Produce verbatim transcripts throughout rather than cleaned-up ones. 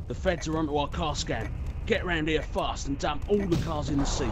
The feds are onto our car scan. Get round here fast and dump all the cars in the sea.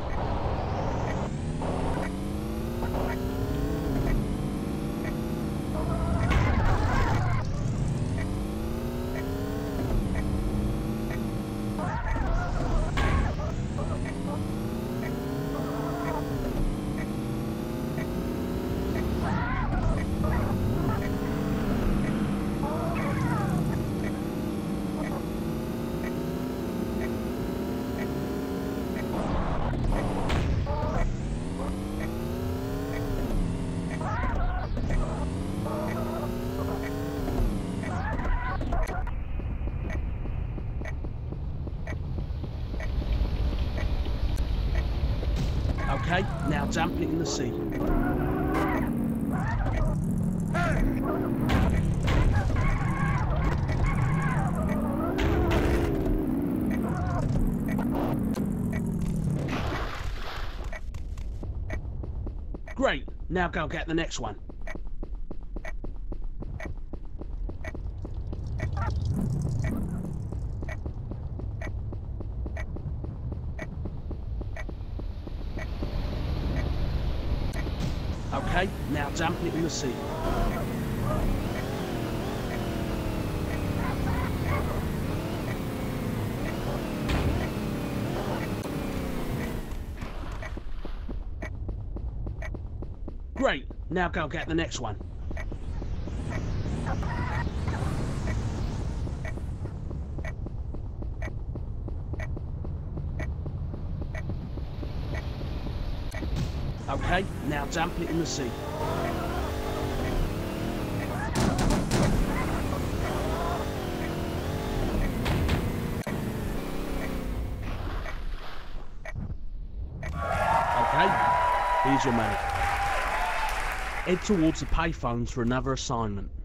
Okay, now dump it in the sea. Great, now go get the next one. Okay, now dump it in the sea. Great, now go get the next one. Okay, now dump it in the sea. Okay, here's your money. Head towards the payphones for another assignment.